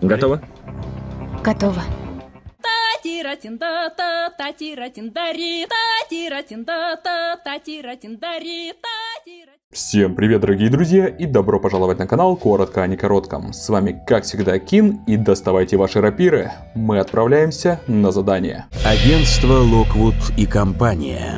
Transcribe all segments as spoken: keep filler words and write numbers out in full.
Готово? Готово. Всем привет, дорогие друзья, и добро пожаловать на канал Коротко о некоротком. С вами, как всегда, Кин, и доставайте ваши рапиры. Мы отправляемся на задание. Агентство Локвуд и компания.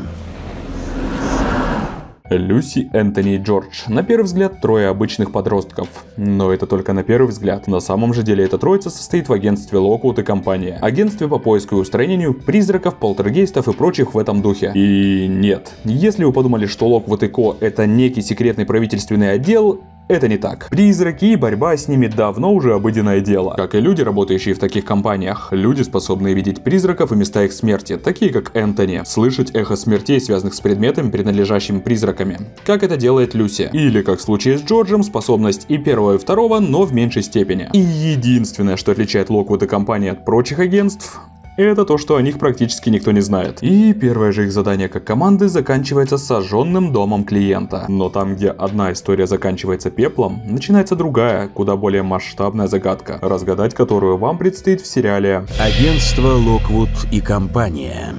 Люси, Энтони и Джордж. На первый взгляд, трое обычных подростков. Но это только на первый взгляд. На самом же деле эта троица состоит в агентстве Локвуд и компания. Агентстве по поиску и устранению призраков, полтергейстов и прочих в этом духе. И нет. Если вы подумали, что Локвуд и Ко это некий секретный правительственный отдел, это не так. Призраки и борьба с ними давно уже обыденное дело. Как и люди, работающие в таких компаниях. Люди, способные видеть призраков и места их смерти, такие как Энтони. Слышать эхо смертей, связанных с предметами, принадлежащими призраками. Как это делает Люси. Или, как в случае с Джорджем, способность и первого, и второго, но в меньшей степени. И единственное, что отличает Локвуд и компанию от прочих агентств, это то, что о них практически никто не знает. И первое же их задание как команды заканчивается сожженным домом клиента. Но там, где одна история заканчивается пеплом, начинается другая, куда более масштабная загадка, разгадать которую вам предстоит в сериале Агентство Локвуд и компания.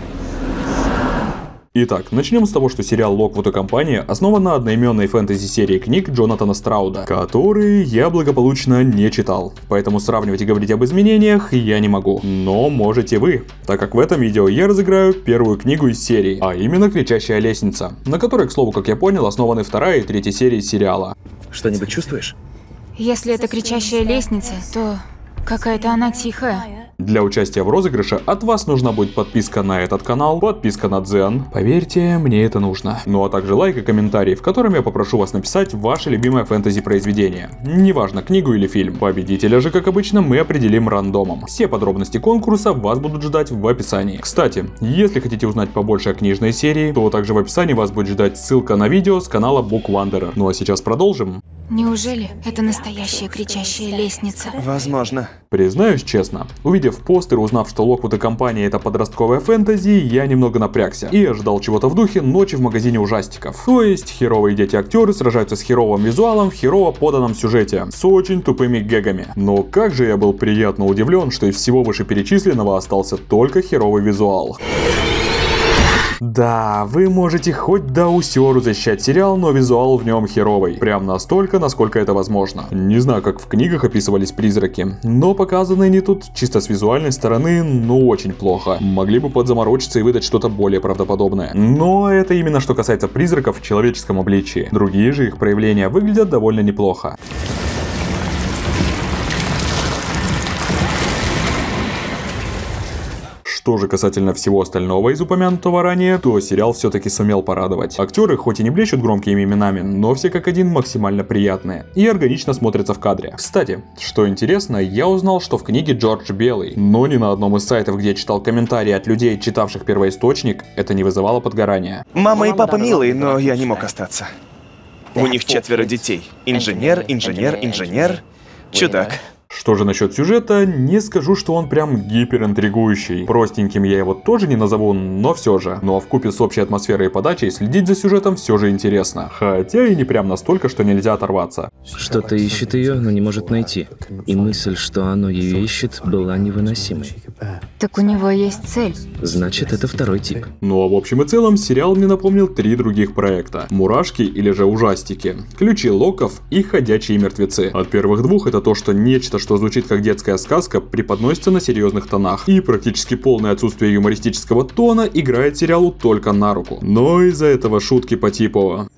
Итак, начнем с того, что сериал Локвуд и компания основан на одноименной фэнтези-серии книг Джонатана Страуда, которые я благополучно не читал. Поэтому сравнивать и говорить об изменениях я не могу. Но можете вы, так как в этом видео я разыграю первую книгу из серии, а именно «Кричащая лестница», на которой, к слову, как я понял, основаны вторая и третья серии сериала. Что-нибудь чувствуешь? Если это кричащая лестница, то какая-то она тихая. Для участия в розыгрыше от вас нужна будет подписка на этот канал, подписка на Дзен. Поверьте, мне это нужно. Ну а также лайк и комментарий, в котором я попрошу вас написать ваше любимое фэнтези произведение. Неважно, книгу или фильм. Победителя же, как обычно, мы определим рандомом. Все подробности конкурса вас будут ждать в описании. Кстати, если хотите узнать побольше о книжной серии, то также в описании вас будет ждать ссылка на видео с канала Book Wanderer. Ну а сейчас продолжим. Неужели это настоящая кричащая лестница? Возможно. Признаюсь честно, увидев постер, узнав, что Локвуд и компания это подростковая фэнтези, я немного напрягся и ожидал чего-то в духе ночи в магазине ужастиков. То есть херовые дети-актеры сражаются с херовым визуалом в херово поданном сюжете, с очень тупыми гэгами. Но как же я был приятно удивлен, что из всего вышеперечисленного остался только херовый визуал. Да, вы можете хоть до усеру защищать сериал, но визуал в нем херовый. Прям настолько, насколько это возможно. Не знаю, как в книгах описывались призраки, но показаны они тут чисто с визуальной стороны, ну очень плохо. Могли бы подзаморочиться и выдать что-то более правдоподобное. Но это именно что касается призраков в человеческом обличии. Другие же их проявления выглядят довольно неплохо. Что же касательно всего остального из упомянутого ранее, то сериал все-таки сумел порадовать. Актеры хоть и не блещут громкими именами, но все как один максимально приятные и органично смотрятся в кадре. Кстати, что интересно, я узнал, что в книге Джордж белый, но ни на одном из сайтов, где я читал комментарии от людей, читавших первоисточник, это не вызывало подгорания. Мама и папа милые, но я не мог остаться. У них четверо детей. Инженер, инженер, инженер, чудак. Что же насчет сюжета, не скажу, что он прям гиперинтригующий. Простеньким я его тоже не назову, но все же. Ну а вкупе с общей атмосферой и подачей следить за сюжетом все же интересно. Хотя и не прям настолько, что нельзя оторваться. Что-то ищет ее, но не может найти. И мысль, что оно ее ищет, была невыносимой. Так у него есть цель. Значит, это второй тип. Ну а в общем и целом, сериал мне напомнил три других проекта. Мурашки или же ужастики, Ключи Локов и Ходячие мертвецы. От первых двух это то, что нечто, что звучит как детская сказка, преподносится на серьезных тонах. И практически полное отсутствие юмористического тона играет сериалу только на руку. Но из-за этого шутки по типу...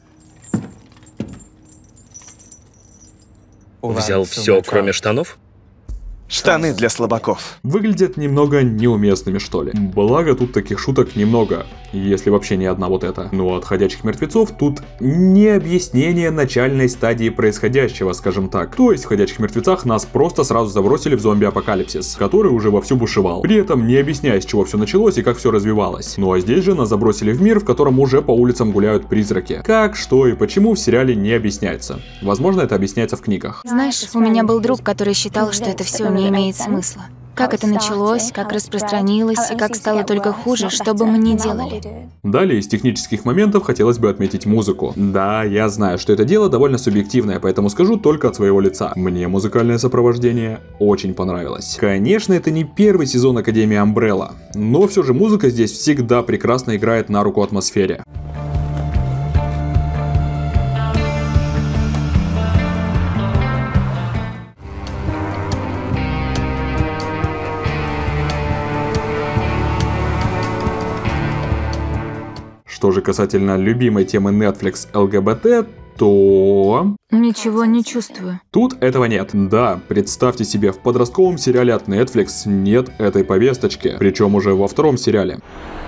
Взял все, кроме штанов? Штаны для слабаков. Выглядят немного неуместными, что ли. Благо, тут таких шуток немного, если вообще не одна вот эта. Но от «Ходячих мертвецов» тут не объяснение начальной стадии происходящего, скажем так. То есть в «Ходячих мертвецах» нас просто сразу забросили в зомби-апокалипсис, который уже вовсю бушевал. При этом не объясняя, с чего все началось и как все развивалось. Ну а здесь же нас забросили в мир, в котором уже по улицам гуляют призраки. Как, что и почему в сериале не объясняется. Возможно, это объясняется в книгах. Знаешь, у меня был друг, который считал, что это все не имеет смысла. Как это началось, как распространилось и как стало только хуже, что бы мы ни делали. Далее из технических моментов хотелось бы отметить музыку. Да, я знаю, что это дело довольно субъективное, поэтому скажу только от своего лица. Мне музыкальное сопровождение очень понравилось. Конечно, это не первый сезон Академии Амбрелла, но все же музыка здесь всегда прекрасно играет на руку атмосфере. Что же касательно любимой темы Netflix эл гэ бэ тэ, то... Ничего не чувствую. Тут этого нет. Да, представьте себе, в подростковом сериале от Netflix нет этой повесточки, причем уже во втором сериале.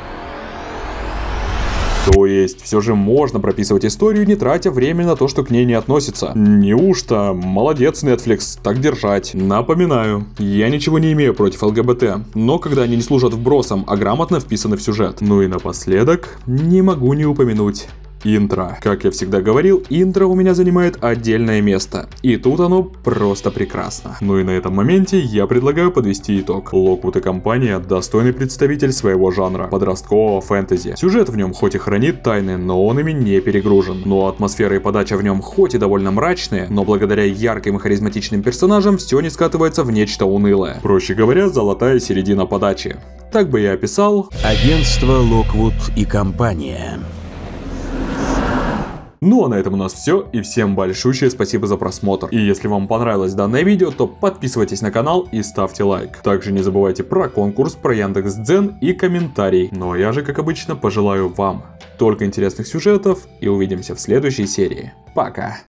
То есть, все же можно прописывать историю, не тратя время на то, что к ней не относится. Неужто? Молодец, Netflix, так держать. Напоминаю, я ничего не имею против эл гэ бэ тэ, но когда они не служат вбросом, а грамотно вписаны в сюжет. Ну и напоследок, не могу не упомянуть интро. Как я всегда говорил, интро у меня занимает отдельное место. И тут оно просто прекрасно. Ну и на этом моменте я предлагаю подвести итог. Локвуд и компания — достойный представитель своего жанра, подросткового фэнтези. Сюжет в нем хоть и хранит тайны, но он ими не перегружен. Но атмосфера и подача в нем хоть и довольно мрачные, но благодаря ярким и харизматичным персонажам все не скатывается в нечто унылое. Проще говоря, золотая середина подачи. Так бы я описал... Агентство Локвуд и компания. Ну а на этом у нас все, и всем большущее спасибо за просмотр. И если вам понравилось данное видео, то подписывайтесь на канал и ставьте лайк. Также не забывайте про конкурс, про Яндекс.Дзен и комментарий. Ну а я же, как обычно, пожелаю вам только интересных сюжетов и увидимся в следующей серии. Пока!